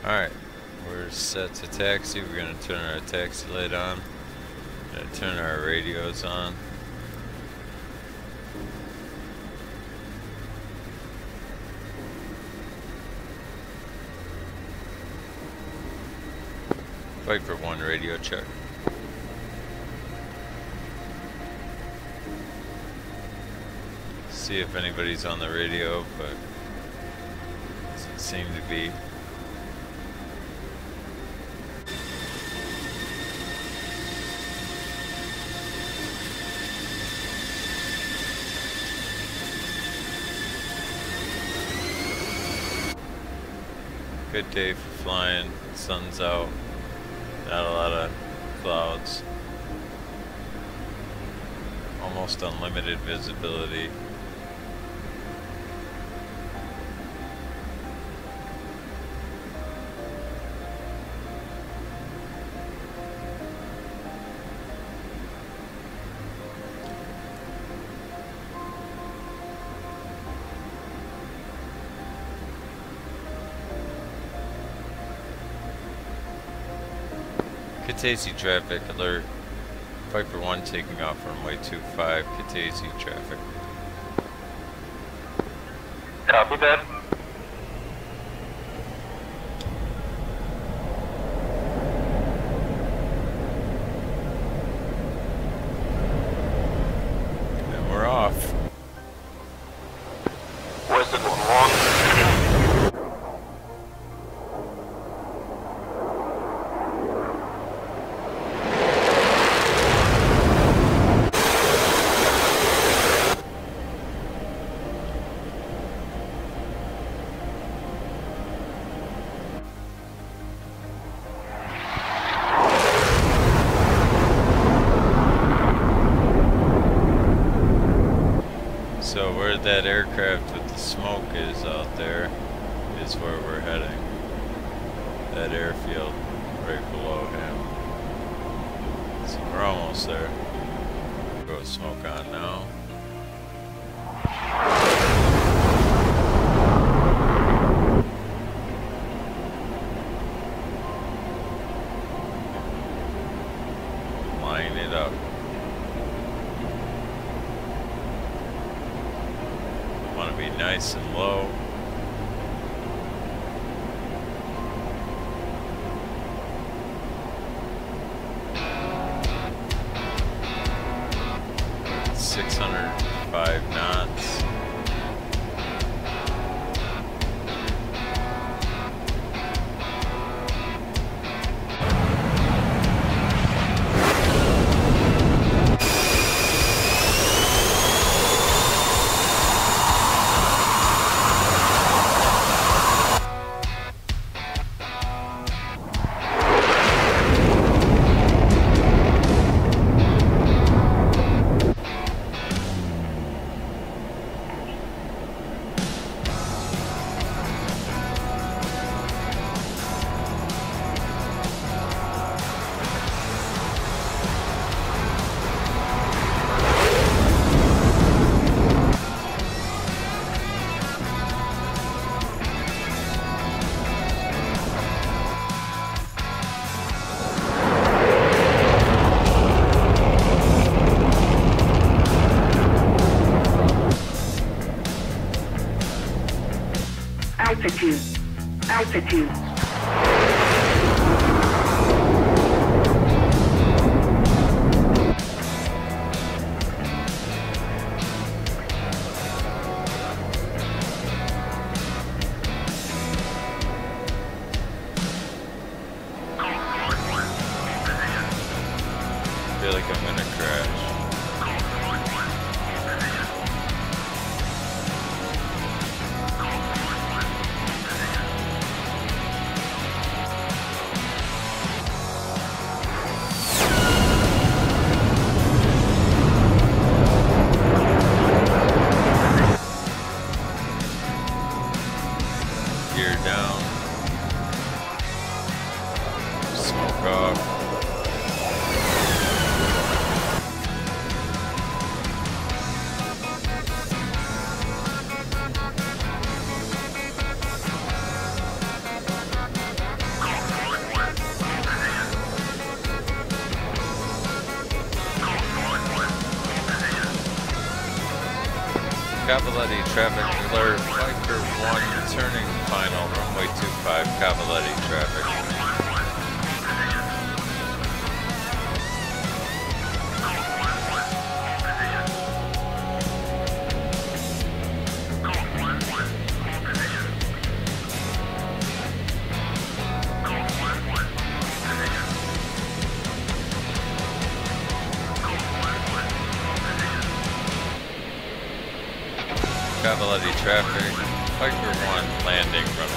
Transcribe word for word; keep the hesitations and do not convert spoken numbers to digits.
Alright, we're set to taxi. We're going to turn our taxi light on. We're going to turn our radios on. Viper one radio check. See if anybody's on the radio, but doesn't seem to be. Good day for flying. Sun's out. Not a lot of clouds. Almost unlimited visibility. Kataisi traffic alert. Viper one taking off runway two five, Kataisi traffic. Copy that. And we're off. Western one one. So where that aircraft with the smoke is out there is where we're heading. That airfield right below him. So we're almost there. Go smoke on now. Line it up. Want to be nice and low. six hundred five knots. Altitude. Altitude. I feel like I'm gonna crash. Gear down. Smoke off. Cavaletti traffic alert, Viper one turning final, runway two five, Cavaletti traffic. Cavaletti traffic, Viper one landing, runway